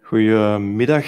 Goedemiddag.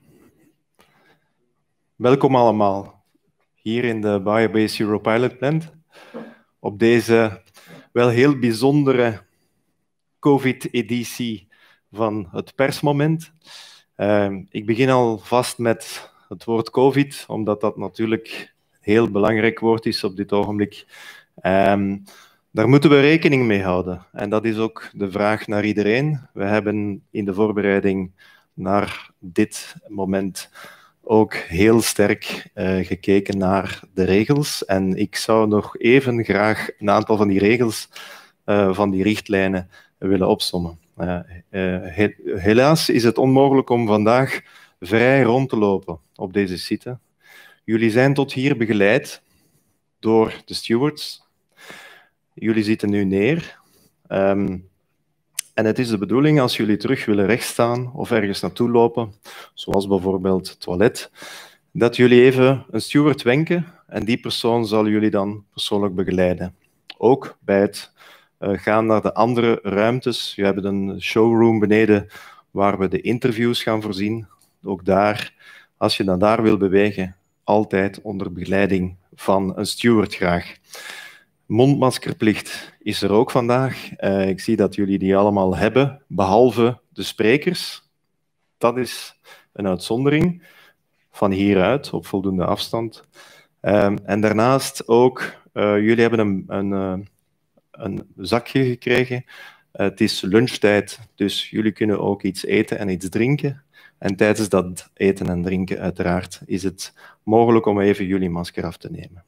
Welkom allemaal hier in de Biobase Europilot Plant op deze wel heel bijzondere COVID-editie van het persmoment. Ik begin alvast met het woord COVID, omdat dat natuurlijk een heel belangrijk woord is op dit ogenblik. Daar moeten we rekening mee houden. En dat is ook de vraag naar iedereen. We hebben in de voorbereiding naar dit moment ook heel sterk gekeken naar de regels. En ik zou nog even graag een aantal van die regels, van die richtlijnen, willen opsommen. Helaas is het onmogelijk om vandaag vrij rond te lopen op deze site. Jullie zijn tot hier begeleid door de stewards. Jullie zitten nu neer. En het is de bedoeling, als jullie terug willen rechtstaan of ergens naartoe lopen, zoals bijvoorbeeld het toilet, dat jullie even een steward wenken en die persoon zal jullie dan persoonlijk begeleiden. Ook bij het gaan naar de andere ruimtes. We hebben een showroom beneden waar we de interviews gaan voorzien. Ook daar, als je naar daar wil bewegen, altijd onder begeleiding van een steward graag. Mondmaskerplicht is er ook vandaag. Ik zie dat jullie die allemaal hebben, behalve de sprekers. Dat is een uitzondering van hieruit, op voldoende afstand. En daarnaast ook, jullie hebben een zakje gekregen. Het is lunchtijd, dus jullie kunnen ook iets eten en iets drinken. En tijdens dat eten en drinken, uiteraard, is het mogelijk om even jullie masker af te nemen.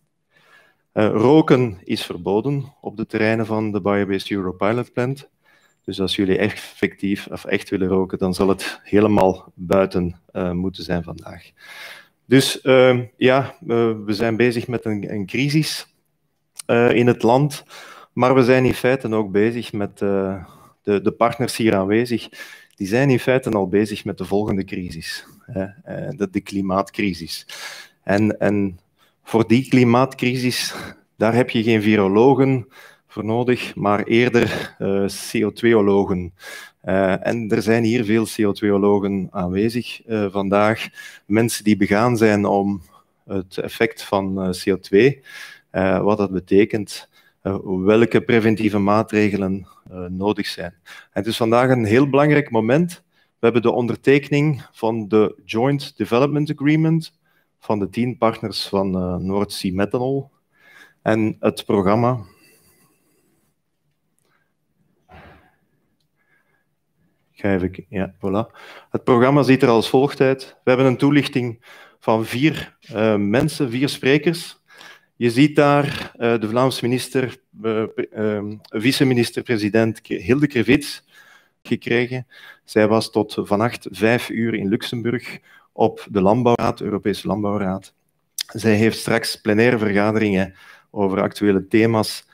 Roken is verboden op de terreinen van de Biobase Europilot Plant. Dus als jullie effectief of echt willen roken, dan zal het helemaal buiten moeten zijn vandaag. Dus we zijn bezig met een crisis in het land, maar we zijn in feite ook bezig met de partners hier aanwezig. Die zijn in feite al bezig met de volgende crisis, de klimaatcrisis. En voor die klimaatcrisis, daar heb je geen virologen voor nodig, maar eerder CO2-ologen. En er zijn hier veel CO2-ologen aanwezig vandaag. Mensen die begaan zijn om het effect van CO2, wat dat betekent, welke preventieve maatregelen nodig zijn. Het is vandaag een heel belangrijk moment. We hebben de ondertekening van de Joint Development Agreement van de 10 partners van North Sea Methanol. En het programma Het programma ziet er als volgt uit. We hebben een toelichting van 4 mensen, 4 sprekers. Je ziet daar de Vlaamse minister, vice-minister-president Hilde Krevits gekregen. Zij was tot vannacht 5 uur in Luxemburg op de Landbouwraad, Europese Landbouwraad. Zij heeft straks plenaire vergaderingen over actuele thema's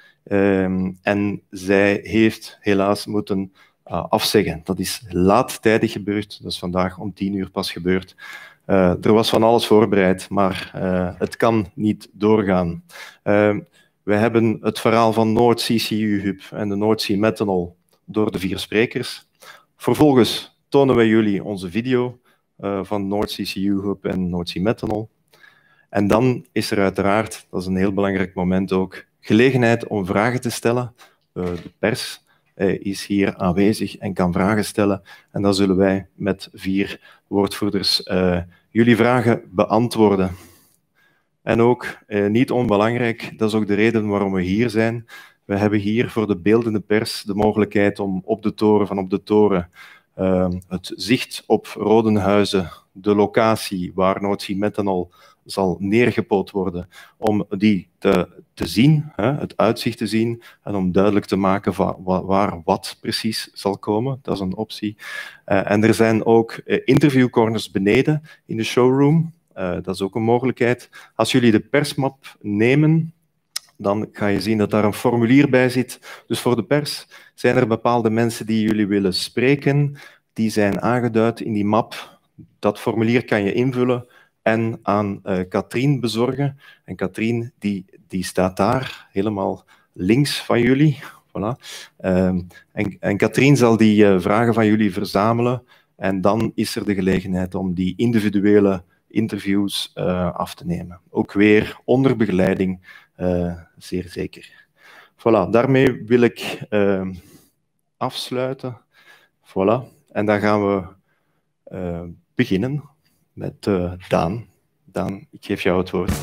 en zij heeft helaas moeten afzeggen. Dat is laattijdig gebeurd, dat is vandaag om 10 uur pas gebeurd. Er was van alles voorbereid, maar het kan niet doorgaan. We hebben het verhaal van North Sea CU Hub en de North Sea Methanol door de 4 sprekers. Vervolgens tonen wij jullie onze video van North Sea CU Hub en North Sea Methanol. En dan is er uiteraard, dat is een heel belangrijk moment ook, gelegenheid om vragen te stellen. De pers is hier aanwezig en kan vragen stellen. En dan zullen wij met 4 woordvoerders jullie vragen beantwoorden. En ook, niet onbelangrijk, dat is ook de reden waarom we hier zijn. We hebben hier voor de beeldende pers de mogelijkheid om op de toren het zicht op Rodenhuizen, de locatie waar North Sea Methanol zal neergepoot worden, om die te zien, het uitzicht te zien en om duidelijk te maken waar wat precies zal komen. Dat is een optie. En er zijn ook interviewcorners beneden in de showroom. Dat is ook een mogelijkheid. Als jullie de persmap nemen, dan ga je zien dat daar een formulier bij zit. Dus voor de pers zijn er bepaalde mensen die jullie willen spreken. Die zijn aangeduid in die map. Dat formulier kan je invullen en aan Katrien bezorgen. En Katrien die staat daar, helemaal links van jullie. Voilà. En Katrien zal die vragen van jullie verzamelen En dan is er de gelegenheid om die individuele interviews af te nemen. Ook weer onder begeleiding, zeer zeker. Voilà, daarmee wil ik afsluiten. Voilà, en dan gaan we beginnen met Daan. Daan, ik geef jou het woord.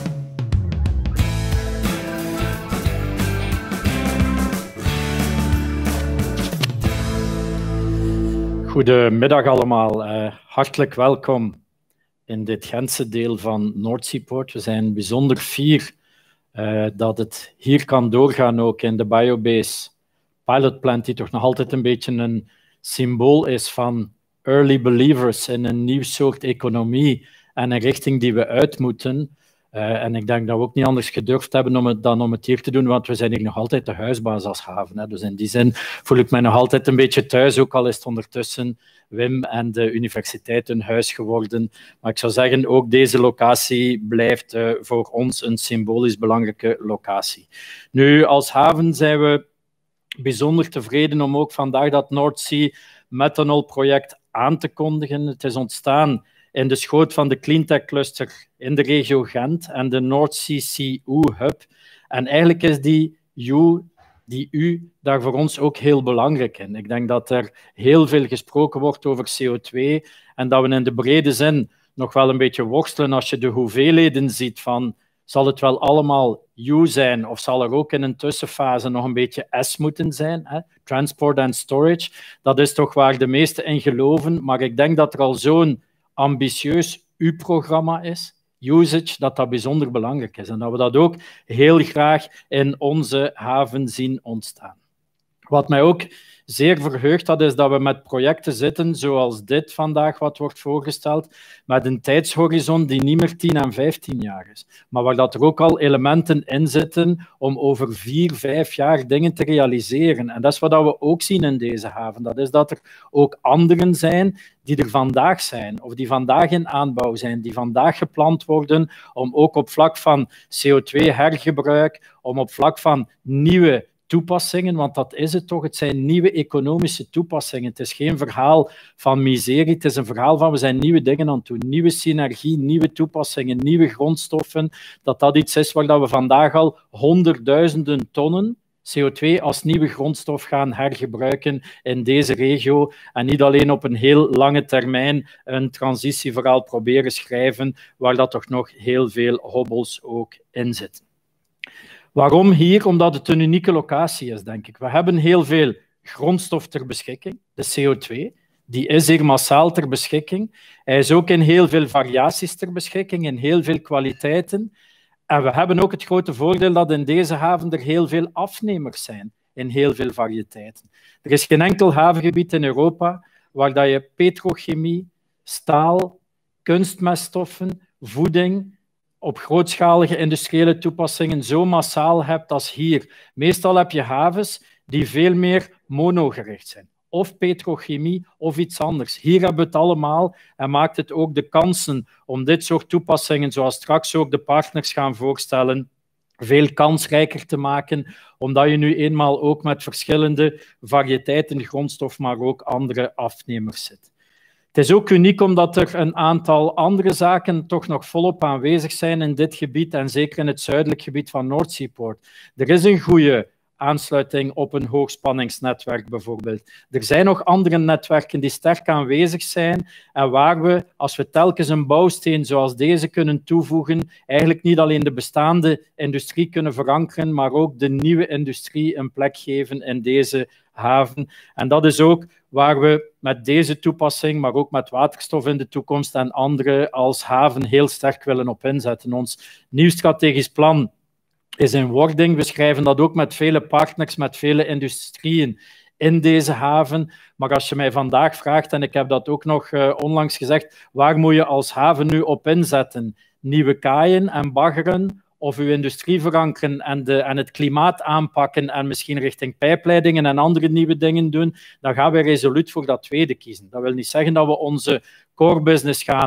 Goedemiddag allemaal. Hartelijk welkom in dit Gentse deel van Noordseaport. We zijn bijzonder fier dat het hier kan doorgaan, ook in de Biobase Pilot Plant, die toch nog altijd een beetje een symbool is van early believers in een nieuw soort economie en een richting die we uit moeten. En ik denk dat we ook niet anders gedurfd hebben dan om het hier te doen, want we zijn hier nog altijd de huisbaas als haven. Hè. Dus in die zin voel ik mij nog altijd een beetje thuis, ook al is het ondertussen Wim en de universiteit een huis geworden. Maar ik zou zeggen, ook deze locatie blijft voor ons een symbolisch belangrijke locatie. Nu, als haven zijn we bijzonder tevreden om ook vandaag dat North Sea Methanol project aan te kondigen. Het is ontstaan in de schoot van de Cleantech Cluster in de regio Gent en de North Sea CU Hub. En eigenlijk is die U daar voor ons ook heel belangrijk in. Ik denk dat er heel veel gesproken wordt over CO2 en dat we in de brede zin nog wel een beetje worstelen als je de hoeveelheden ziet van zal het wel allemaal U zijn of zal er ook in een tussenfase nog een beetje S moeten zijn? Hè? Transport and storage, dat is toch waar de meesten in geloven. Maar ik denk dat er al zo'n ambitieus U-programma is, usage, dat bijzonder belangrijk is. En dat we dat ook heel graag in onze haven zien ontstaan. Wat mij ook zeer verheugt, dat is dat we met projecten zitten, zoals dit vandaag wat wordt voorgesteld, met een tijdshorizon die niet meer 10 en 15 jaar is, maar waar dat er ook al elementen in zitten om over 4, 5 jaar dingen te realiseren. En dat is wat we ook zien in deze haven. Dat is dat er ook anderen zijn die er vandaag zijn, of die vandaag in aanbouw zijn, die vandaag gepland worden om ook op vlak van CO2-hergebruik, om op vlak van nieuwe toepassingen, want dat is het toch, het zijn nieuwe economische toepassingen. Het is geen verhaal van miserie, het is een verhaal van we zijn nieuwe dingen aan het doen, nieuwe synergie, nieuwe toepassingen, nieuwe grondstoffen, dat iets is waar we vandaag al honderdduizenden tonnen CO2 als nieuwe grondstof gaan hergebruiken in deze regio en niet alleen op een heel lange termijn een transitieverhaal proberen schrijven waar dat toch nog heel veel hobbels ook in zitten. Waarom hier? Omdat het een unieke locatie is, denk ik. We hebben heel veel grondstof ter beschikking, de CO2. Die is hier massaal ter beschikking. Hij is ook in heel veel variaties ter beschikking, in heel veel kwaliteiten. En we hebben ook het grote voordeel dat in deze haven er heel veel afnemers zijn, in heel veel variëteiten. Er is geen enkel havengebied in Europa waar dat je petrochemie, staal, kunstmeststoffen, voeding op grootschalige industriële toepassingen zo massaal hebt als hier. Meestal heb je havens die veel meer monogericht zijn. Of petrochemie of iets anders. Hier hebben we het allemaal en maakt het ook de kansen om dit soort toepassingen, zoals straks ook de partners gaan voorstellen, veel kansrijker te maken, omdat je nu eenmaal ook met verschillende variëteiten grondstof, maar ook andere afnemers zit. Het is ook uniek omdat er een aantal andere zaken toch nog volop aanwezig zijn in dit gebied en zeker in het zuidelijk gebied van Noordseaport. Er is een goede aansluiting op een hoogspanningsnetwerk bijvoorbeeld. Er zijn nog andere netwerken die sterk aanwezig zijn en waar we, als we telkens een bouwsteen zoals deze kunnen toevoegen, eigenlijk niet alleen de bestaande industrie kunnen verankeren, maar ook de nieuwe industrie een plek geven in deze haven. En dat is ook waar we met deze toepassing, maar ook met waterstof in de toekomst en andere als haven heel sterk willen op inzetten. Ons nieuw strategisch plan is in wording. We schrijven dat ook met vele partners, met vele industrieën in deze haven. Maar als je mij vandaag vraagt, en ik heb dat ook nog onlangs gezegd, waar moet je als haven nu op inzetten? Nieuwe kaaien en baggeren, of uw industrie verankeren en het klimaat aanpakken en misschien richting pijpleidingen en andere nieuwe dingen doen, dan gaan we resoluut voor dat tweede kiezen. Dat wil niet zeggen dat we onze core business gaan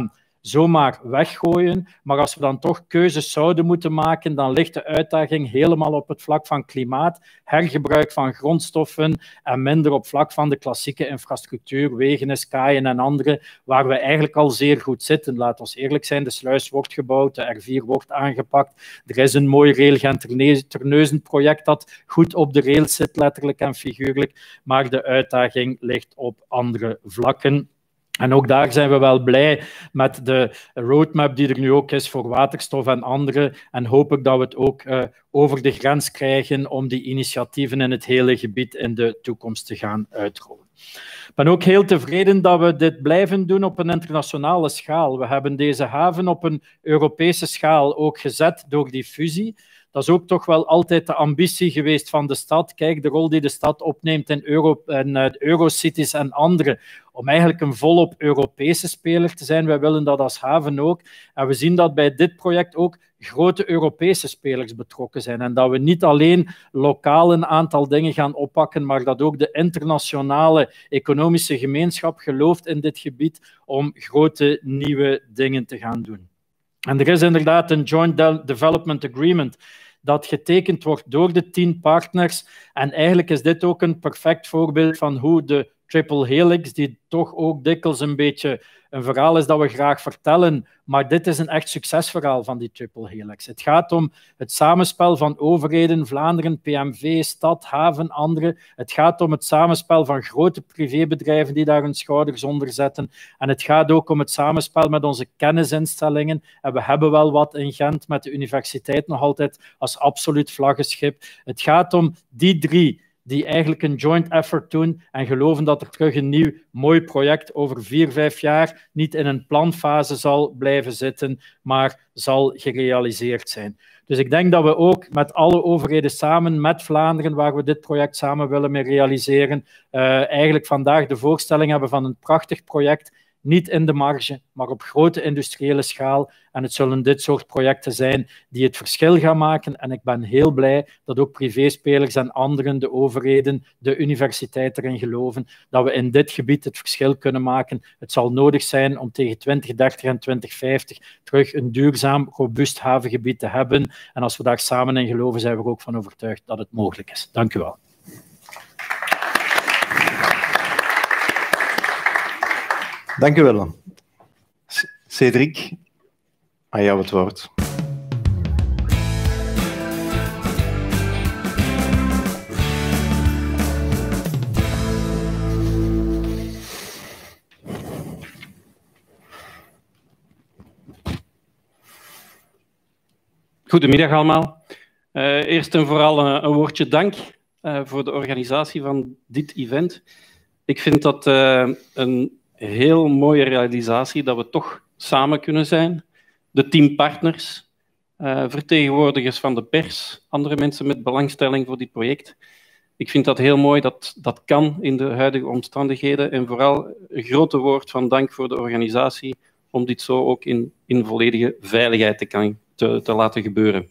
zomaar weggooien. Maar als we dan toch keuzes zouden moeten maken, dan ligt de uitdaging helemaal op het vlak van klimaat, hergebruik van grondstoffen en minder op vlak van de klassieke infrastructuur, wegen, kaaien en andere, waar we eigenlijk al zeer goed zitten. Laat ons eerlijk zijn, de sluis wordt gebouwd, de R4 wordt aangepakt, er is een mooi Rail-Gent-Terneuzen project dat goed op de rail zit, letterlijk en figuurlijk, maar de uitdaging ligt op andere vlakken. En ook daar zijn we wel blij met de roadmap die er nu ook is voor waterstof en andere. En hoop ik dat we het ook over de grens krijgen om die initiatieven in het hele gebied in de toekomst te gaan uitrollen. Ik ben ook heel tevreden dat we dit blijven doen op een internationale schaal. We hebben deze haven op een Europese schaal ook gezet door die fusie. Dat is ook toch wel altijd de ambitie geweest van de stad. Kijk, de rol die de stad opneemt in Eurocities en andere, om eigenlijk een volop Europese speler te zijn. Wij willen dat als haven ook. En we zien dat bij dit project ook grote Europese spelers betrokken zijn. En dat we niet alleen lokaal een aantal dingen gaan oppakken, maar dat ook de internationale economische gemeenschap gelooft in dit gebied om grote nieuwe dingen te gaan doen. En er is inderdaad een Joint Development Agreement dat getekend wordt door de 10 partners. En eigenlijk is dit ook een perfect voorbeeld van hoe de Triple Helix, die toch ook dikwijls een beetje een verhaal is dat we graag vertellen, maar dit is een echt succesverhaal van die Triple Helix. Het gaat om het samenspel van overheden, Vlaanderen, PMV, stad, haven, andere. Het gaat om het samenspel van grote privébedrijven die daar hun schouders onder zetten. En het gaat ook om het samenspel met onze kennisinstellingen. En we hebben wel wat in Gent met de universiteit nog altijd als absoluut vlaggenschip. Het gaat om die 3 die eigenlijk een joint effort doen en geloven dat er terug een nieuw mooi project over 4-5 jaar niet in een planfase zal blijven zitten, maar zal gerealiseerd zijn. Dus ik denk dat we ook met alle overheden samen, met Vlaanderen, waar we dit project samen willen mee realiseren, eigenlijk vandaag de voorstelling hebben van een prachtig project, niet in de marge, maar op grote industriële schaal. En het zullen dit soort projecten zijn die het verschil gaan maken. En ik ben heel blij dat ook privéspelers en anderen, de overheden, de universiteit erin geloven, dat we in dit gebied het verschil kunnen maken. Het zal nodig zijn om tegen 2030 en 2050 terug een duurzaam, robuust havengebied te hebben. En als we daar samen in geloven, zijn we er ook van overtuigd dat het mogelijk is. Dank u wel. Dank u wel. Cédric, aan jou het woord. Goedemiddag allemaal. Eerst en vooral een woordje dank voor de organisatie van dit event. Ik vind dat een heel mooie realisatie dat we toch samen kunnen zijn. De 10 partners, vertegenwoordigers van de pers, andere mensen met belangstelling voor dit project. Ik vind dat heel mooi dat dat kan in de huidige omstandigheden. En vooral een grote woord van dank voor de organisatie om dit zo ook in volledige veiligheid te laten gebeuren.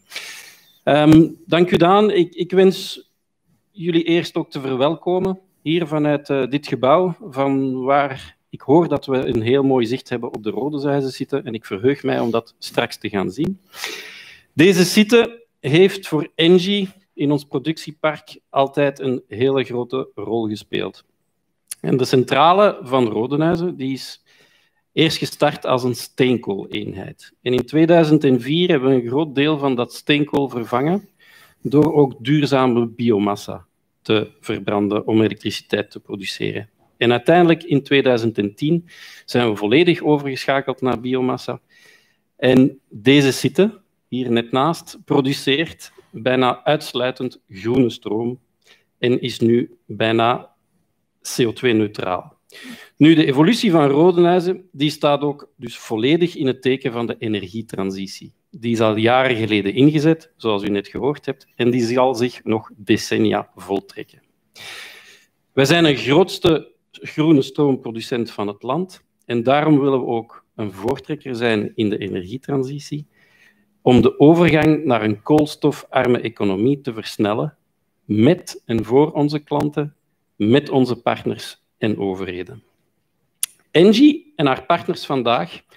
Dank u, Daan. Ik wens jullie eerst ook te verwelkomen hier vanuit dit gebouw, van waar ik hoor dat we een heel mooi zicht hebben op de Rodenshuizen zitten en ik verheug mij om dat straks te gaan zien. Deze site heeft voor Engie in ons productiepark altijd een hele grote rol gespeeld. En de centrale van Rodenhuizen die is eerst gestart als een steenkooleenheid. En in 2004 hebben we een groot deel van dat steenkool vervangen door ook duurzame biomassa te verbranden om elektriciteit te produceren. En uiteindelijk in 2010 zijn we volledig overgeschakeld naar biomassa. En deze site, hier net naast, produceert bijna uitsluitend groene stroom en is nu bijna CO2-neutraal. Nu, de evolutie van Rodenhuizen die staat ook dus volledig in het teken van de energietransitie. Die is al jaren geleden ingezet, zoals u net gehoord hebt, en die zal zich nog decennia voltrekken. Wij zijn de grootste groene stroomproducent van het land en daarom willen we ook een voortrekker zijn in de energietransitie om de overgang naar een koolstofarme economie te versnellen met en voor onze klanten, met onze partners en overheden. Engie en haar partners vandaag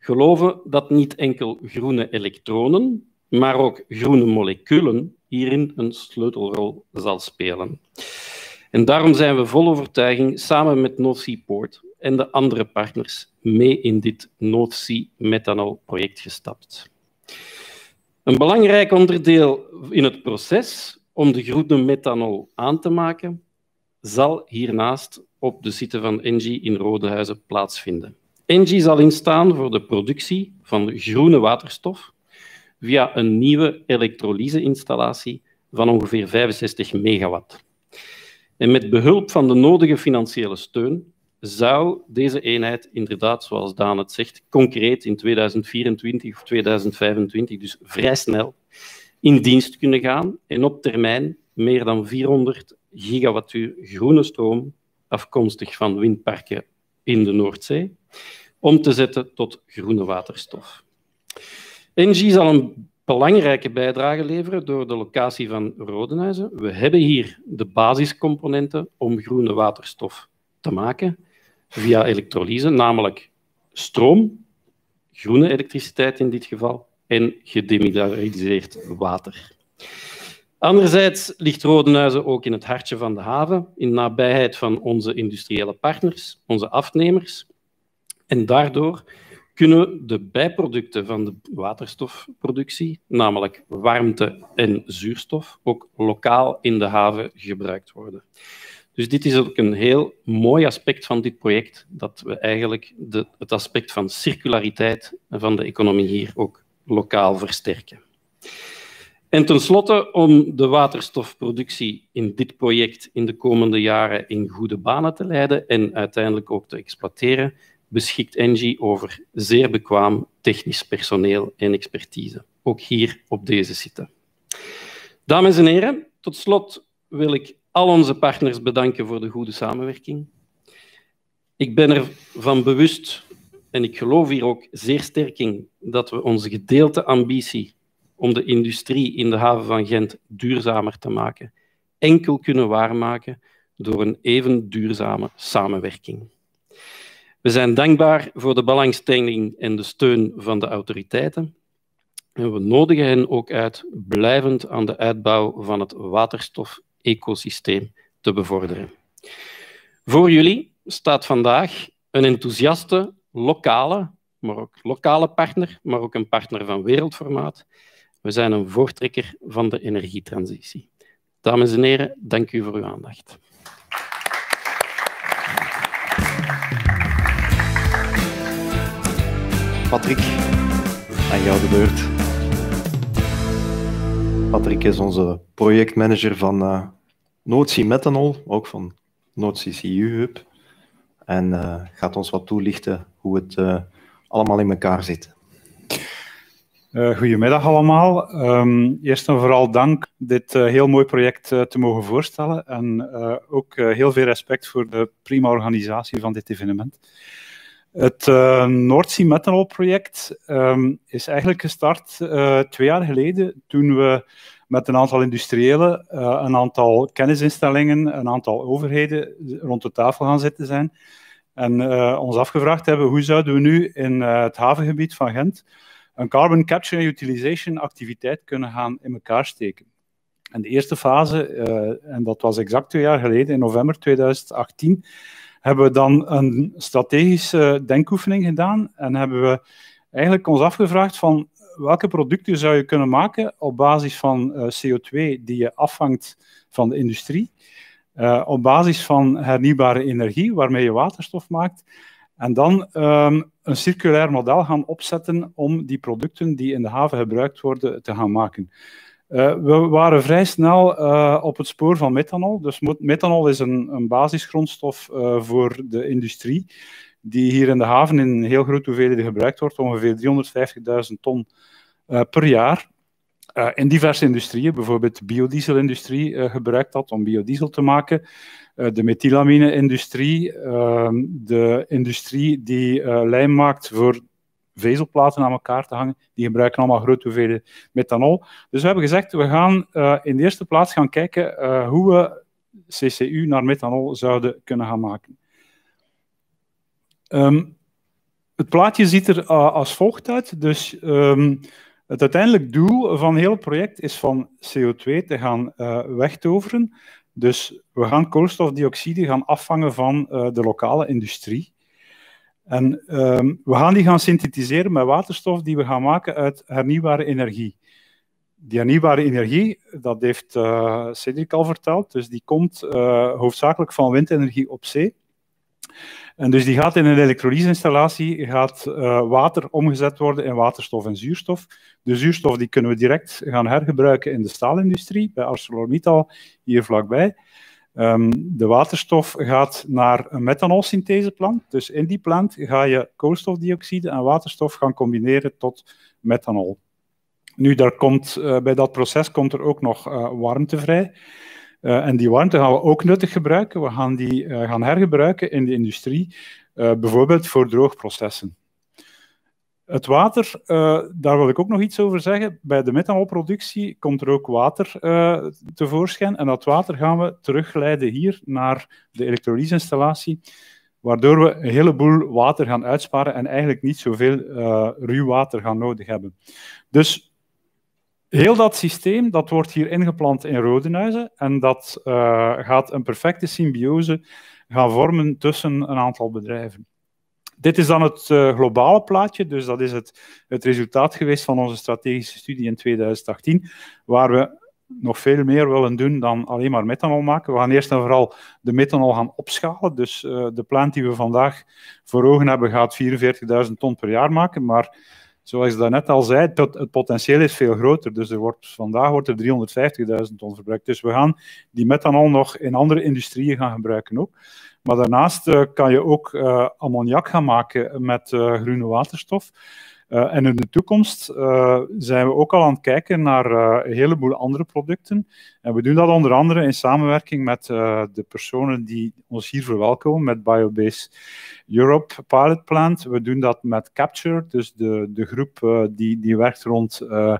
geloven dat niet enkel groene elektronen, maar ook groene moleculen hierin een sleutelrol zal spelen. En daarom zijn we vol overtuiging samen met North Sea Port en de andere partners mee in dit North Sea Methanol project gestapt. Een belangrijk onderdeel in het proces om de groene methanol aan te maken, zal hiernaast op de site van ENGIE in Rodenhuizen plaatsvinden. ENGIE zal instaan voor de productie van groene waterstof via een nieuwe elektrolyseinstallatie van ongeveer 65 megawatt. En met behulp van de nodige financiële steun zou deze eenheid inderdaad, zoals Daan het zegt, concreet in 2024 of 2025, dus vrij snel, in dienst kunnen gaan en op termijn meer dan 400 gigawattuur groene stroom, afkomstig van windparken in de Noordzee, om te zetten tot groene waterstof. ENGIE zal een belangrijke bijdrage leveren door de locatie van Rodenhuizen. We hebben hier de basiscomponenten om groene waterstof te maken via elektrolyse, namelijk stroom, groene elektriciteit in dit geval, en gedemineraliseerd water. Anderzijds ligt Rodenhuizen ook in het hartje van de haven, in nabijheid van onze industriële partners, onze afnemers. En daardoor kunnen de bijproducten van de waterstofproductie, namelijk warmte en zuurstof, ook lokaal in de haven gebruikt worden. Dus dit is ook een heel mooi aspect van dit project, dat we eigenlijk het aspect van circulariteit van de economie hier ook lokaal versterken. En tenslotte, om de waterstofproductie in dit project in de komende jaren in goede banen te leiden en uiteindelijk ook te exploiteren, beschikt ENGIE over zeer bekwaam technisch personeel en expertise. Ook hier op deze site. Dames en heren, tot slot wil ik al onze partners bedanken voor de goede samenwerking. Ik ben ervan bewust, en ik geloof hier ook zeer sterk in, dat we onze gedeelde ambitie om de industrie in de haven van Gent duurzamer te maken, enkel kunnen waarmaken door een even duurzame samenwerking. We zijn dankbaar voor de belangstelling en de steun van de autoriteiten. En we nodigen hen ook uit blijvend aan de uitbouw van het waterstof-ecosysteem te bevorderen. Voor jullie staat vandaag een enthousiaste, lokale partner, maar ook een partner van wereldformaat. We zijn een voortrekker van de energietransitie. Dames en heren, dank u voor uw aandacht. Patrick, aan jou de beurt. Patrick is onze projectmanager van North Sea Methanol, ook van North Sea CU Hub. En gaat ons wat toelichten hoe het allemaal in elkaar zit. Goedemiddag allemaal. Eerst en vooral dank dit heel mooi project te mogen voorstellen. En ook heel veel respect voor de prima organisatie van dit evenement. Het North Sea Methanol project is eigenlijk gestart 2 jaar geleden toen we met een aantal industriëlen, een aantal kennisinstellingen, een aantal overheden rond de tafel gaan zitten zijn. En ons afgevraagd hebben hoe zouden we nu in het havengebied van Gent een carbon capture and utilization activiteit kunnen gaan in elkaar steken. En de eerste fase, en dat was exact 2 jaar geleden, in november 2018, hebben we dan een strategische denkoefening gedaan en hebben we eigenlijk ons afgevraagd van welke producten zou je kunnen maken op basis van CO2 die je afvangt van de industrie, op basis van hernieuwbare energie waarmee je waterstof maakt en dan een circulair model gaan opzetten om die producten die in de haven gebruikt worden te gaan maken. We waren vrij snel op het spoor van methanol. Dus methanol is een basisgrondstof voor de industrie, die hier in de haven in heel grote hoeveelheden gebruikt wordt, ongeveer 350.000 ton per jaar. In diverse industrieën, bijvoorbeeld de biodieselindustrie gebruikt dat om biodiesel te maken. De methylamine-industrie, de industrie die lijm maakt voor vezelplaten aan elkaar te hangen, die gebruiken allemaal grote hoeveelheden methanol. Dus we hebben gezegd, we gaan in de eerste plaats gaan kijken hoe we CCU naar methanol zouden kunnen gaan maken. Het plaatje ziet er als volgt uit. Dus het uiteindelijk doel van heel het project is van CO2 te gaan wegtoveren. Dus we gaan koolstofdioxide gaan afvangen van de lokale industrie. En we gaan die gaan synthetiseren met waterstof die we gaan maken uit hernieuwbare energie. Die hernieuwbare energie, dat heeft Cedric al verteld, dus die komt hoofdzakelijk van windenergie op zee. En dus die gaat in een elektrolyseinstallatie, gaat water omgezet worden in waterstof en zuurstof. De zuurstof die kunnen we direct gaan hergebruiken in de staalindustrie, bij ArcelorMittal hier vlakbij. De waterstof gaat naar een methanolsyntheseplant. Dus in die plant ga je koolstofdioxide en waterstof gaan combineren tot methanol. Nu, bij dat proces komt er ook nog warmte vrij. En die warmte gaan we ook nuttig gebruiken. We gaan die gaan hergebruiken in de industrie, bijvoorbeeld voor droogprocessen. Het water, daar wil ik ook nog iets over zeggen. Bij de methanolproductie komt er ook water tevoorschijn. En dat water gaan we terugleiden hier naar de elektrolyseinstallatie, waardoor we een heleboel water gaan uitsparen en eigenlijk niet zoveel ruw water gaan nodig hebben. Dus heel dat systeem dat wordt hier ingeplant in Rodenhuizen en dat gaat een perfecte symbiose gaan vormen tussen een aantal bedrijven. Dit is dan het globale plaatje, dus dat is het resultaat geweest van onze strategische studie in 2018, waar we nog veel meer willen doen dan alleen maar methanol maken. We gaan eerst en vooral de methanol gaan opschalen, dus de plant die we vandaag voor ogen hebben gaat 44.000 ton per jaar maken, maar zoals ik daarnet al zei, het potentieel is veel groter. Dus vandaag wordt er 350.000 ton verbruikt. Dus we gaan die methanol nog in andere industrieën gaan gebruiken ook. Maar daarnaast kan je ook ammoniak gaan maken met groene waterstof. En in de toekomst zijn we ook al aan het kijken naar een heleboel andere producten. En we doen dat onder andere in samenwerking met de personen die ons hier verwelkomen, met Biobase Europe Pilot Plant. We doen dat met Capture, dus de groep die werkt rond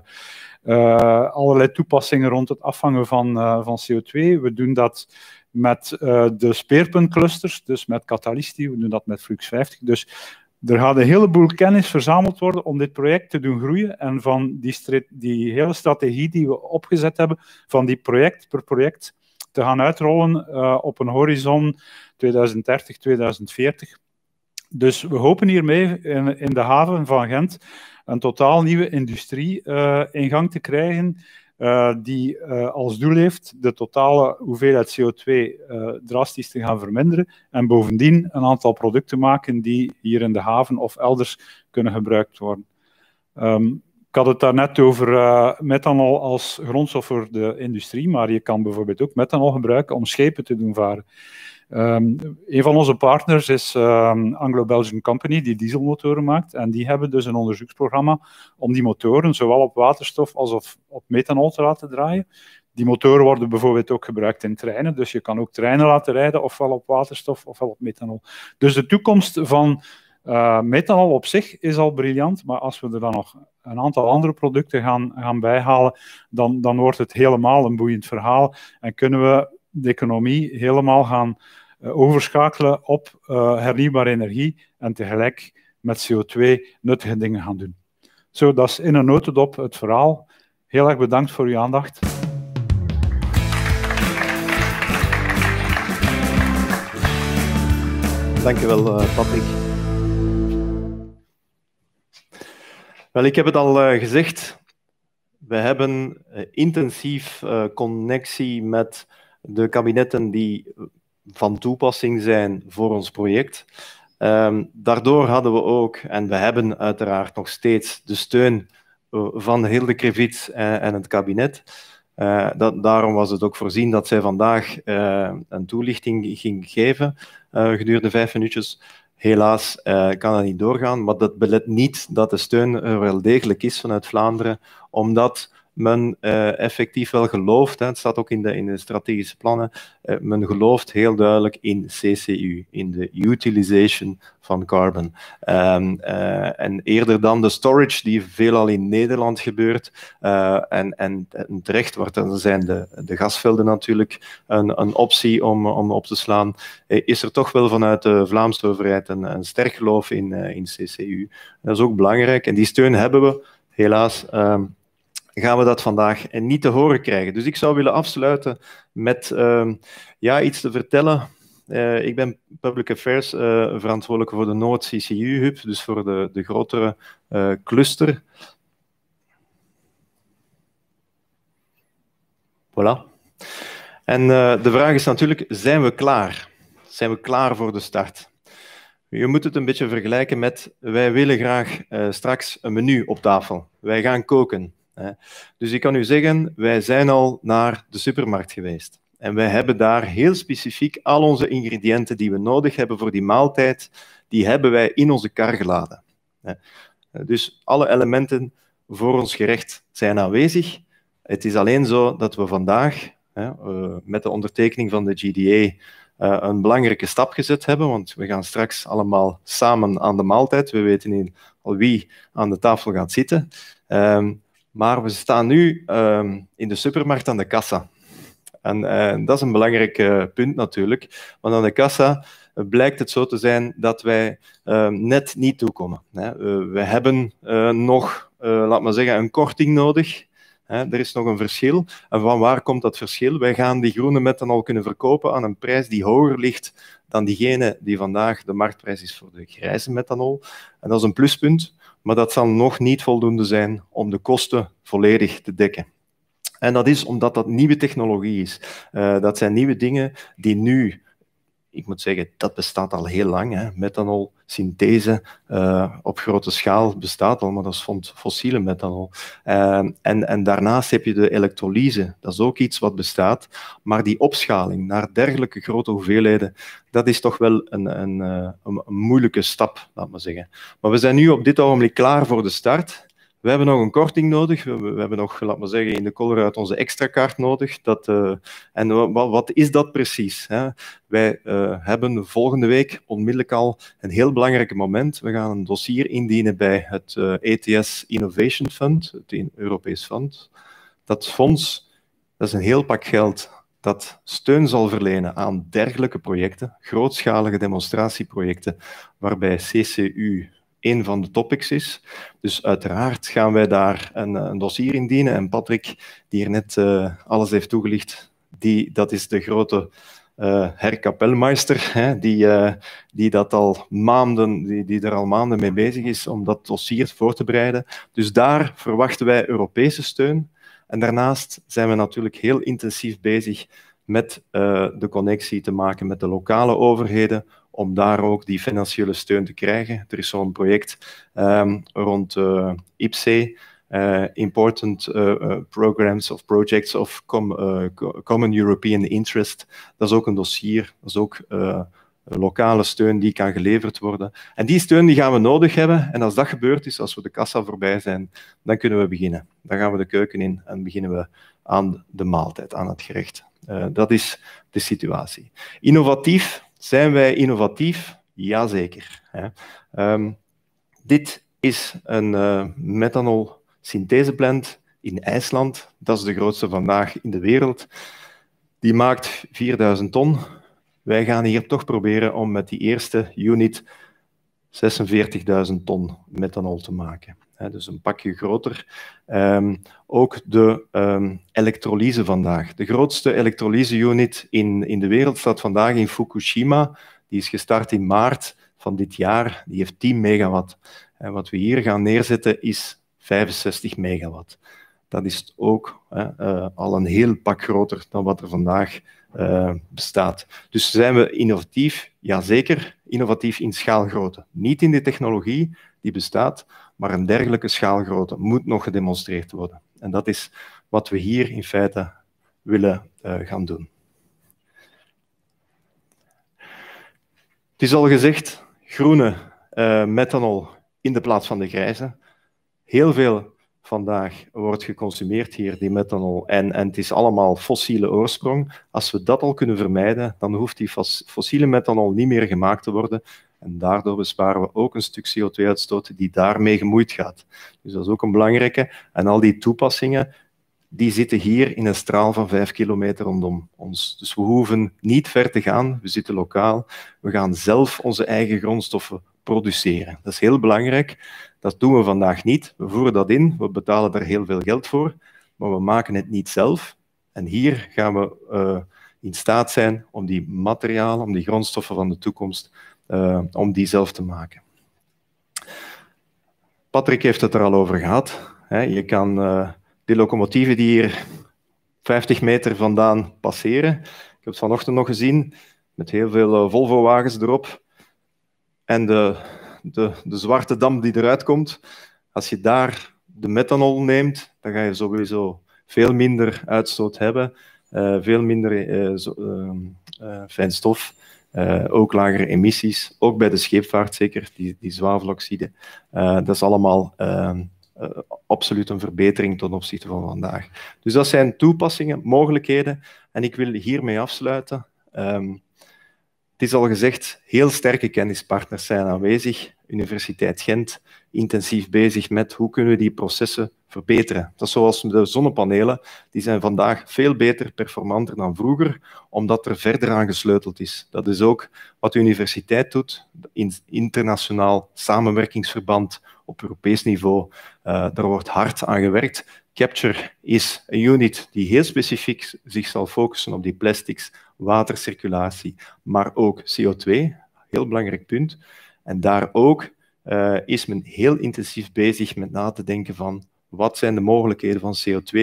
allerlei toepassingen rond het afvangen van CO2. We doen dat met de speerpuntclusters, dus met Catalysti. We doen dat met Flux 50. Dus er gaat een heleboel kennis verzameld worden om dit project te doen groeien en van die hele strategie die we opgezet hebben, van die project per project te gaan uitrollen op een horizon 2030, 2040. Dus we hopen hiermee in de haven van Gent een totaal nieuwe industrie in gang te krijgen die als doel heeft de totale hoeveelheid CO2 drastisch te gaan verminderen en bovendien een aantal producten maken die hier in de haven of elders kunnen gebruikt worden. Ik had het daarnet over methanol als grondstof voor de industrie, maar je kan bijvoorbeeld ook methanol gebruiken om schepen te doen varen. Een van onze partners is Anglo-Belgian Company, die dieselmotoren maakt. En die hebben dus een onderzoeksprogramma om die motoren zowel op waterstof als op methanol te laten draaien. Die motoren worden bijvoorbeeld ook gebruikt in treinen. Dus je kan ook treinen laten rijden, ofwel op waterstof, ofwel op methanol. Dus de toekomst van methanol op zich is al briljant. Maar als we er dan nog een aantal andere producten gaan bijhalen, dan wordt het helemaal een boeiend verhaal. En kunnen we de economie helemaal gaan overschakelen op hernieuwbare energie en tegelijk met CO2 nuttige dingen gaan doen. Zo, dat is in een notendop het verhaal. Heel erg bedankt voor uw aandacht. Dank je wel, Patrick. Wel, ik heb het al gezegd. We hebben intensief connectie met de kabinetten die van toepassing zijn voor ons project. Daardoor hadden we ook, en we hebben uiteraard nog steeds, de steun van Hilde Krevits en het kabinet. Daarom was het ook voorzien dat zij vandaag een toelichting ging geven gedurende 5 minuutjes. Helaas kan dat niet doorgaan, maar dat belet niet dat de steun er wel degelijk is vanuit Vlaanderen, omdat men effectief wel gelooft, het staat ook in de strategische plannen, men gelooft heel duidelijk in CCU, in de utilization van carbon. En eerder dan de storage, die veelal in Nederland gebeurt, en terecht, want dan zijn de gasvelden natuurlijk een optie om op te slaan, is er toch wel vanuit de Vlaamse overheid een sterk geloof in CCU. Dat is ook belangrijk en die steun hebben we. Helaas gaan we dat vandaag niet te horen krijgen. Dus ik zou willen afsluiten met iets te vertellen. Ik ben Public Affairs verantwoordelijk voor de Noord CCU Hub, dus voor de grotere cluster. Voilà. En de vraag is natuurlijk, zijn we klaar? Zijn we klaar voor de start? Je moet het een beetje vergelijken met, wij willen graag straks een menu op tafel. Wij gaan koken. Dus ik kan u zeggen, wij zijn al naar de supermarkt geweest. En wij hebben daar heel specifiek al onze ingrediënten die we nodig hebben voor die maaltijd, die hebben wij in onze kar geladen. Dus alle elementen voor ons gerecht zijn aanwezig. Het is alleen zo dat we vandaag, met de ondertekening van de GDA, een belangrijke stap gezet hebben, want we gaan straks allemaal samen aan de maaltijd. We weten niet al wie aan de tafel gaat zitten. Maar we staan nu in de supermarkt aan de kassa. En dat is een belangrijk punt natuurlijk, want aan de kassa blijkt het zo te zijn dat wij net niet toekomen. We hebben nog, laat maar zeggen, een korting nodig. Er is nog een verschil. En van waar komt dat verschil? Wij gaan die groene methanol kunnen verkopen aan een prijs die hoger ligt dan diegene die vandaag de marktprijs is voor de grijze methanol. En dat is een pluspunt, maar dat zal nog niet voldoende zijn om de kosten volledig te dekken. En dat is omdat dat nieuwe technologie is. Dat zijn nieuwe dingen die nu, ik moet zeggen, dat bestaat al heel lang. Methanol, synthese op grote schaal bestaat al, maar dat is fossiele methanol. En daarnaast heb je de elektrolyse, dat is ook iets wat bestaat. Maar die opschaling naar dergelijke grote hoeveelheden, dat is toch wel een moeilijke stap, laat maar zeggen. Maar we zijn nu op dit ogenblik klaar voor de start. We hebben nog een korting nodig. We hebben nog, laat maar zeggen, in de Colruyt onze extra kaart nodig. En wat is dat precies? Wij hebben volgende week onmiddellijk al een heel belangrijk moment. We gaan een dossier indienen bij het ETS Innovation Fund, het Europees Fonds. Dat fonds, dat is een heel pak geld dat steun zal verlenen aan dergelijke projecten, grootschalige demonstratieprojecten, waarbij CCU een van de topics is. Dus uiteraard gaan wij daar een dossier indienen. En Patrick, die er net alles heeft toegelicht, dat is de grote Herr Kapelmeister, die dat al maanden, die er al maanden mee bezig is om dat dossier voor te bereiden. Dus daar verwachten wij Europese steun. En daarnaast zijn we natuurlijk heel intensief bezig met de connectie te maken met de lokale overheden, om daar ook die financiële steun te krijgen. Er is zo'n project rond IPCEI, Important Programs of Projects of Common European Interest. Dat is ook een dossier, dat is ook lokale steun die kan geleverd worden. En die steun die gaan we nodig hebben. En als dat gebeurd is, als we de kassa voorbij zijn, dan kunnen we beginnen. Dan gaan we de keuken in en beginnen we aan de maaltijd, aan het gerecht. Dat is de situatie. Innovatief. Zijn wij innovatief? Jazeker. Dit is een methanol syntheseplant in IJsland. Dat is de grootste vandaag in de wereld. Die maakt 4000 ton. Wij gaan hier toch proberen om met die eerste unit 46.000 ton methanol te maken. Dus een pakje groter. Ook de elektrolyse vandaag. De grootste elektrolyse-unit in de wereld staat vandaag in Fukushima. Die is gestart in maart van dit jaar. Die heeft 10 megawatt. En wat we hier gaan neerzetten is 65 megawatt. Dat is ook al een heel pak groter dan wat er vandaag bestaat. Dus zijn we innovatief? Jazeker. Innovatief in schaalgrootte. Niet in de technologie die bestaat, maar een dergelijke schaalgrootte moet nog gedemonstreerd worden. En dat is wat we hier in feite willen gaan doen. Het is al gezegd, groene methanol in de plaats van de grijze. Heel veel vandaag wordt geconsumeerd hier, die methanol, en het is allemaal fossiele oorsprong. Als we dat al kunnen vermijden, dan hoeft die fossiele methanol niet meer gemaakt te worden. En daardoor besparen we ook een stuk CO2-uitstoot die daarmee gemoeid gaat. Dus dat is ook een belangrijke. En al die toepassingen, die zitten hier in een straal van 5 kilometer rondom ons. Dus we hoeven niet ver te gaan, we zitten lokaal. We gaan zelf onze eigen grondstoffen produceren. Dat is heel belangrijk. Dat doen we vandaag niet. We voeren dat in, we betalen daar heel veel geld voor, maar we maken het niet zelf. En hier gaan we in staat zijn om die materialen, om die grondstoffen van de toekomst, om die zelf te maken. Patrick heeft het er al over gehad. Je kan die locomotieven die hier 50 meter vandaan passeren. Ik heb het vanochtend nog gezien, met heel veel Volvo-wagens erop. En de zwarte damp die eruit komt, als je daar de methanol neemt, dan ga je sowieso veel minder uitstoot hebben, veel minder fijnstof, ook lagere emissies, ook bij de scheepvaart zeker, die zwaveloxide. Dat is allemaal absoluut een verbetering ten opzichte van vandaag. Dus dat zijn toepassingen, mogelijkheden, en ik wil hiermee afsluiten. Het is al gezegd, heel sterke kennispartners zijn aanwezig. Universiteit Gent, intensief bezig met hoe kunnen we die processen verbeteren. Dat is zoals de zonnepanelen, die zijn vandaag veel beter performanter dan vroeger, omdat er verder aan gesleuteld is. Dat is ook wat de universiteit doet, internationaal samenwerkingsverband op Europees niveau. Daar wordt hard aan gewerkt. Capture is een unit die heel specifiek zich zal focussen op die plastics, watercirculatie, maar ook CO2, heel belangrijk punt. En daar ook is men heel intensief bezig met na te denken van wat zijn de mogelijkheden van CO2.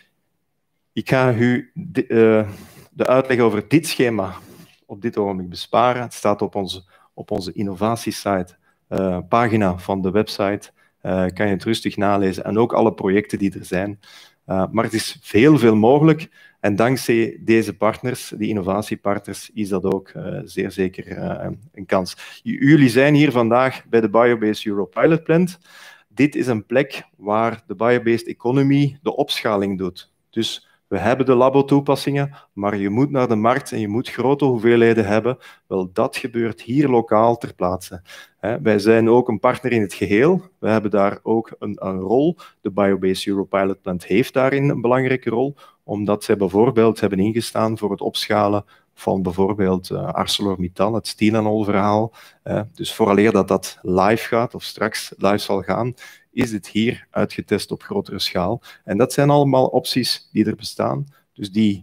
Ik ga u de uitleg over dit schema op dit ogenblik besparen. Het staat op onze innovatiesite, pagina van de website. Kan je het rustig nalezen en ook alle projecten die er zijn. Maar het is veel mogelijk en dankzij deze partners, die innovatiepartners, is dat ook zeer zeker een kans. Jullie zijn hier vandaag bij de Biobase Europe Pilot Plant. Dit is een plek waar de biobased economy de opschaling doet. Dus we hebben de labo-toepassingen, maar je moet naar de markt en je moet grote hoeveelheden hebben. Wel, dat gebeurt hier lokaal ter plaatse. Wij zijn ook een partner in het geheel. We hebben daar ook een rol. De Biobase Europe Pilot Plant heeft daarin een belangrijke rol, omdat zij bijvoorbeeld hebben ingestaan voor het opschalen van bijvoorbeeld ArcelorMittal, het Steenanol-verhaal. Dus vooraleer dat live gaat, of straks live zal gaan, is dit hier uitgetest op grotere schaal. En dat zijn allemaal opties die er bestaan. Dus die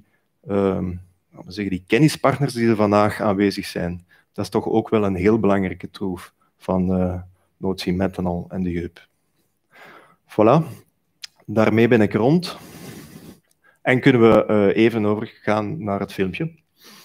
kennispartners die er vandaag aanwezig zijn, dat is toch ook wel een heel belangrijke troef van Noordzee Methanol en de JEUP. Voilà, daarmee ben ik rond. En kunnen we even overgaan naar het filmpje.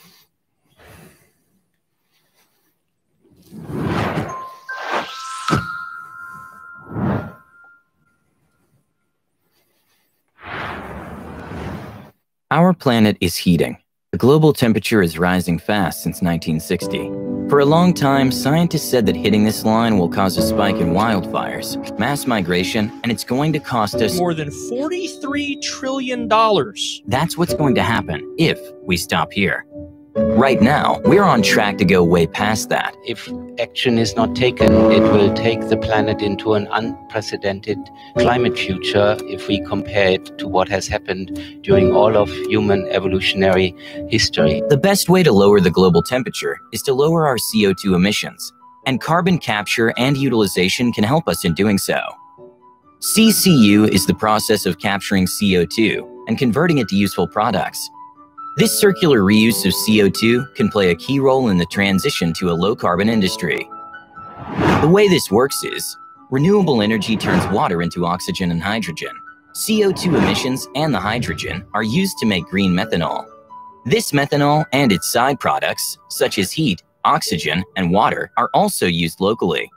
Our planet is heating. The global temperature is rising fast since 1960. For a long time, scientists said that hitting this line will cause a spike in wildfires, mass migration, and it's going to cost us more than $43 trillion. That's what's going to happen if we stop here. Right now, we're on track to go way past that. If action is not taken, it will take the planet into an unprecedented climate future if we compare it to what has happened during all of human evolutionary history. The best way to lower the global temperature is to lower our CO2 emissions, and carbon capture and utilization can help us in doing so. CCU is the process of capturing CO2 and converting it to useful products. This circular reuse of CO2 can play a key role in the transition to a low-carbon industry. The way this works is, renewable energy turns water into oxygen and hydrogen. CO2 emissions and the hydrogen are used to make green methanol. This methanol and its side products, such as heat, oxygen, and water, are also used locally.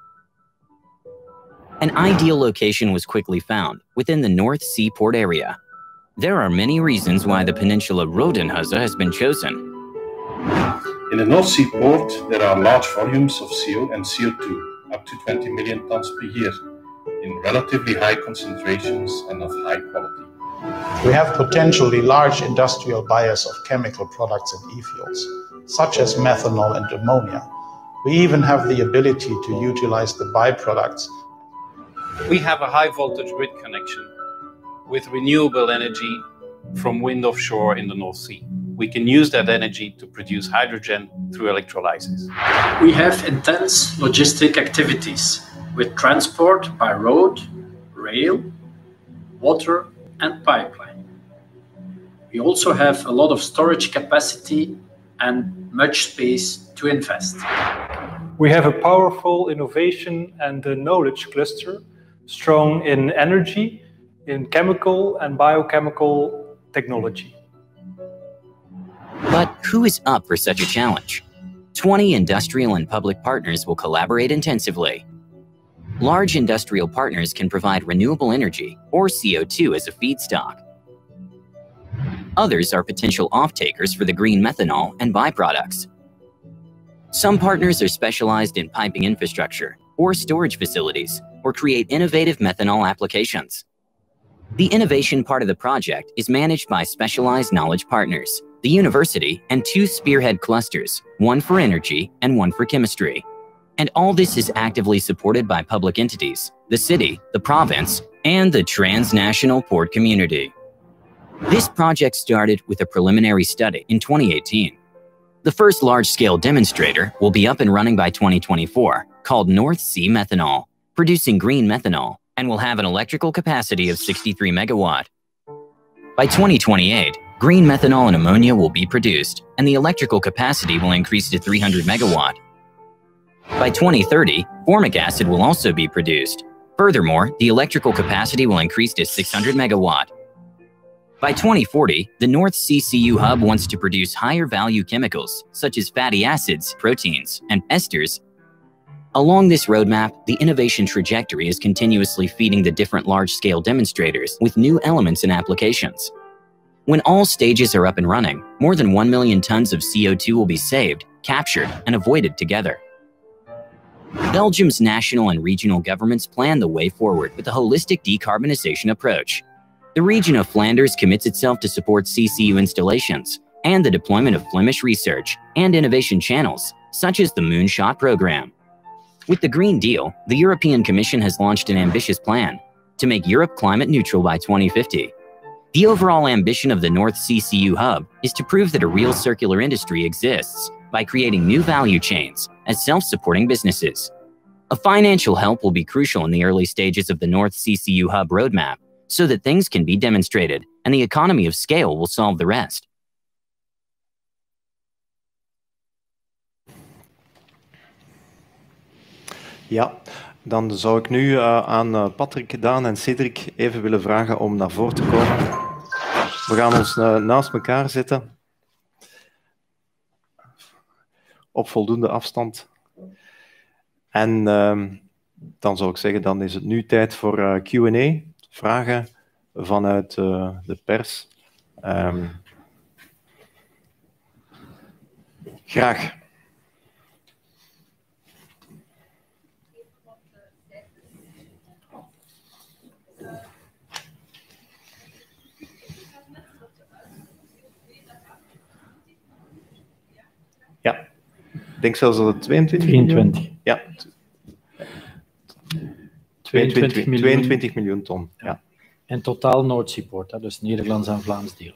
An ideal location was quickly found within the North Sea port area. There are many reasons why the peninsula Rodenhuizen has been chosen. In the North Sea port, there are large volumes of CO and CO2, up to 20 million tons per year. in relatively high concentrations and of high quality. We have potentially large industrial buyers of chemical products and e-fuels, such as methanol and ammonia. We even have the ability to utilize the byproducts. We have a high voltage grid connection with renewable energy from wind offshore in the North Sea. We can use that energy to produce hydrogen through electrolysis. We have intense logistic activities with transport by road, rail, water and pipeline. We also have a lot of storage capacity and much space to invest. We have a powerful innovation and knowledge cluster, strong in energy, in chemical and biochemical technology. But who is up for such a challenge? 20 industrial and public partners will collaborate intensively. Large industrial partners can provide renewable energy or CO2 as a feedstock. Others are potential off-takers for the green methanol and byproducts. Some partners are specialized in piping infrastructure or storage facilities or create innovative methanol applications. The innovation part of the project is managed by specialized knowledge partners, the university, and 2 spearhead clusters, one for energy and one for chemistry. And all this is actively supported by public entities, the city, the province, and the transnational port community. This project started with a preliminary study in 2018. The first large-scale demonstrator will be up and running by 2024, called North Sea Methanol, producing green methanol, and will have an electrical capacity of 63 megawatt. By 2028, green methanol and ammonia will be produced, and the electrical capacity will increase to 300 megawatt. By 2030, formic acid will also be produced. Furthermore, the electrical capacity will increase to 600 megawatt. By 2040, the North CCU Hub wants to produce higher value chemicals, such as fatty acids, proteins, and esters. Along this roadmap, the innovation trajectory is continuously feeding the different large-scale demonstrators with new elements and applications. When all stages are up and running, more than 1 million tons of CO2 will be saved, captured, and avoided together. Belgium's national and regional governments plan the way forward with a holistic decarbonization approach. The region of Flanders commits itself to support CCU installations and the deployment of Flemish research and innovation channels, such as the Moonshot program. With the Green Deal, the European Commission has launched an ambitious plan to make Europe climate neutral by 2050. The overall ambition of the North CCU Hub is to prove that a real circular industry exists by creating new value chains as self-supporting businesses. A financial help will be crucial in the early stages of the North CCU Hub roadmap so that things can be demonstrated and the economy of scale will solve the rest. Ja, dan zou ik nu aan Patrick, Daan en Cedric even willen vragen om naar voren te komen. We gaan ons naast elkaar zetten. Op voldoende afstand. En dan zou ik zeggen, dan is het nu tijd voor Q&A. Vragen vanuit de pers. Graag. Ja, ik denk zelfs dat het 22 miljoen... Ja. 22 miljoen ton. Ja. En totaal Noordseapoort, dus Nederlands en Vlaams deel.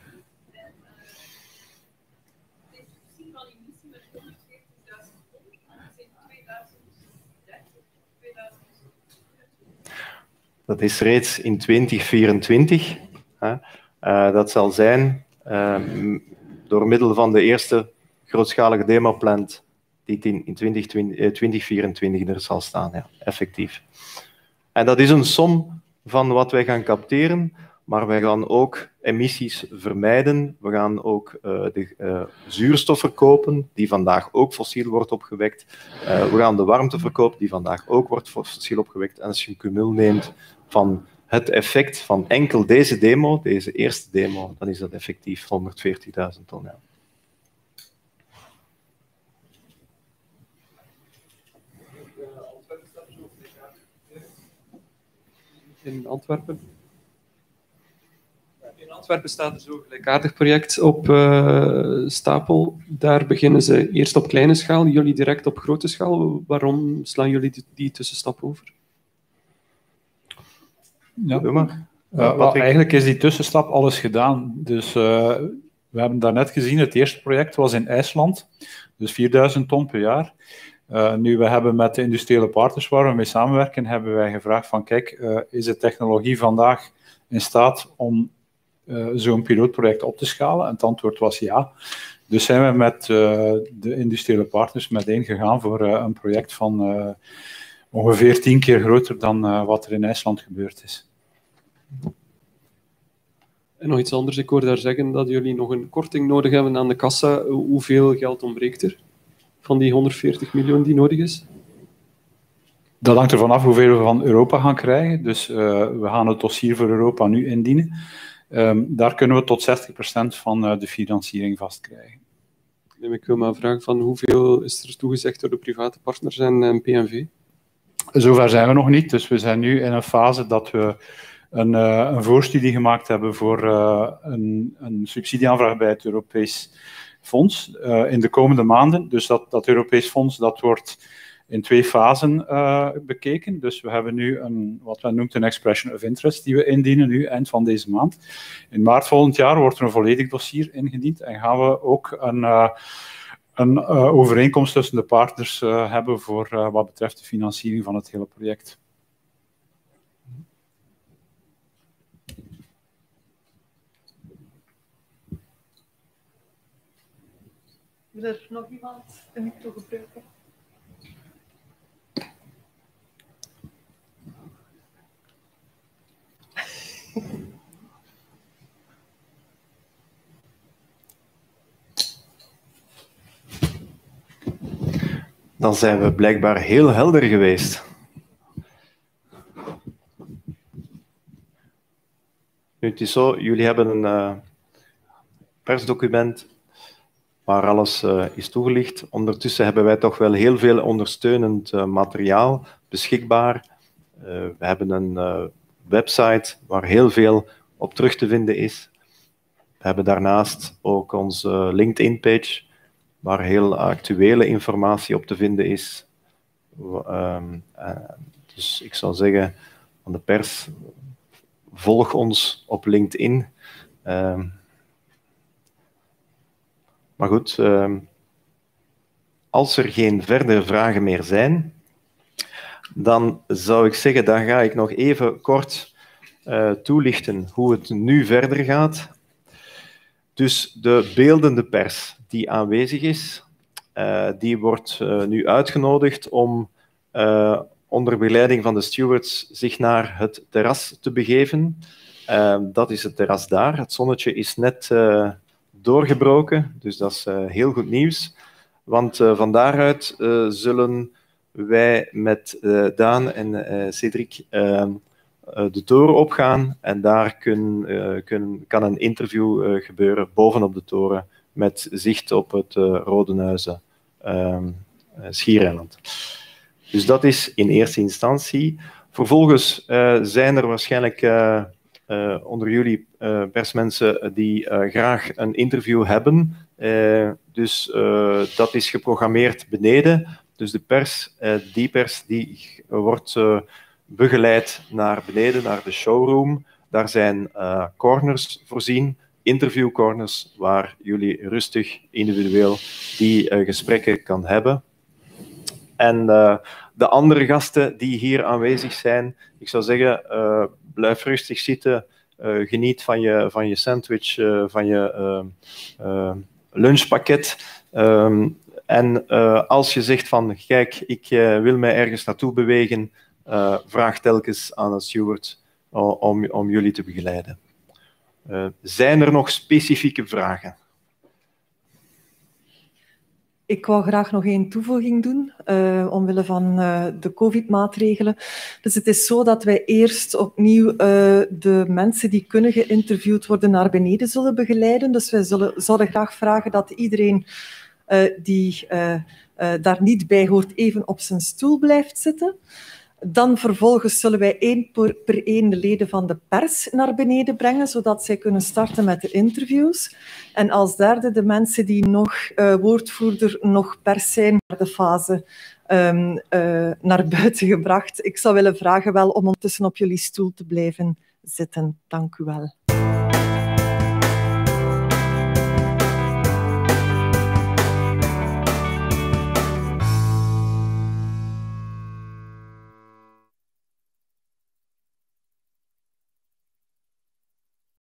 Dat is reeds in 2024. Dat zal zijn door middel van de eerste grootschalige demoplant die in 2024 er zal staan, ja, effectief. En dat is een som van wat wij gaan capteren, maar wij gaan ook emissies vermijden. We gaan ook de zuurstof verkopen, die vandaag ook fossiel wordt opgewekt. We gaan de warmte verkopen, die vandaag ook wordt fossiel opgewekt. En als je een cumul neemt van het effect van enkel deze demo, deze eerste demo, dan is dat effectief 140.000 ton. Ja. in Antwerpen. In Antwerpen staat er zo'n gelijkaardig project op stapel. Daar beginnen ze eerst op kleine schaal, jullie direct op grote schaal. Waarom slaan jullie die tussenstap over? Ja, eigenlijk is die tussenstap alles gedaan. Dus we hebben daarnet gezien, het eerste project was in IJsland, dus 4000 ton per jaar. Nu, we hebben met de industriële partners waar we mee samenwerken, hebben wij gevraagd van kijk, is de technologie vandaag in staat om zo'n pilootproject op te schalen? En het antwoord was ja. Dus zijn we met de industriële partners meteen gegaan voor een project van ongeveer 10 keer groter dan wat er in IJsland gebeurd is. En nog iets anders, ik hoor daar zeggen dat jullie nog een korting nodig hebben aan de kassa. Hoeveel geld ontbreekt er van die 140 miljoen die nodig is? Dat hangt ervan af hoeveel we van Europa gaan krijgen. Dus we gaan het dossier voor Europa nu indienen. Daar kunnen we tot 60% van de financiering vastkrijgen. Ik wil maar vragen van hoeveel is er toegezegd door de private partners en PNV? Zover zijn we nog niet. Dus we zijn nu in een fase dat we een voorstudie gemaakt hebben voor een subsidieaanvraag bij het Europees Fonds in de komende maanden. Dus dat Europees Fonds dat wordt in 2 fasen bekeken. Dus we hebben nu wat men noemt een expression of interest die we indienen nu eind van deze maand. In maart volgend jaar wordt er een volledig dossier ingediend en gaan we ook een overeenkomst tussen de partners hebben voor wat betreft de financiering van het hele project. Wil er nog iemand de micro gebruiken? Dan zijn we blijkbaar heel helder geweest. Nu, het is zo, jullie hebben een persdocument waar alles is toegelicht. Ondertussen hebben wij toch wel heel veel ondersteunend materiaal beschikbaar. We hebben een website waar heel veel op terug te vinden is. We hebben daarnaast ook onze LinkedIn-page, waar heel actuele informatie op te vinden is. Dus ik zou zeggen aan de pers, volg ons op LinkedIn. Maar goed, als er geen verdere vragen meer zijn, dan zou ik zeggen, dan ga ik nog even kort toelichten hoe het nu verder gaat. Dus de beeldende pers die aanwezig is, die wordt nu uitgenodigd om onder begeleiding van de stewards zich naar het terras te begeven. Dat is het terras daar. Het zonnetje is net doorgebroken, dus dat is heel goed nieuws. Want van daaruit zullen wij met Daan en Cedric de toren opgaan en daar kan een interview gebeuren bovenop de toren met zicht op het Rodenhuizen Schiereiland. Dus dat is in eerste instantie. Vervolgens zijn er waarschijnlijk onder jullie persmensen die graag een interview hebben. Dus dat is geprogrammeerd beneden. Dus de pers, die wordt begeleid naar beneden, naar de showroom. Daar zijn corners voorzien, interviewcorners, waar jullie rustig individueel die gesprekken kan hebben. En de andere gasten die hier aanwezig zijn, ik zou zeggen, blijf rustig zitten, geniet van je sandwich, van je lunchpakket. En als je zegt van, kijk, ik wil mij ergens naartoe bewegen, vraag telkens aan een steward om jullie te begeleiden. Zijn er nog specifieke vragen? Ik wou graag nog één toevoeging doen, omwille van de COVID-maatregelen. Dus het is zo dat wij eerst opnieuw de mensen die kunnen geïnterviewd worden naar beneden zullen begeleiden. Dus wij zouden graag vragen dat iedereen die daar niet bij hoort even op zijn stoel blijft zitten. Dan vervolgens zullen wij 1 per 1 de leden van de pers naar beneden brengen, zodat zij kunnen starten met de interviews. En als derde de mensen die nog woordvoerder, nog pers zijn, naar de fase naar buiten gebracht. Ik zou willen vragen wel om ondertussen op jullie stoel te blijven zitten. Dank u wel.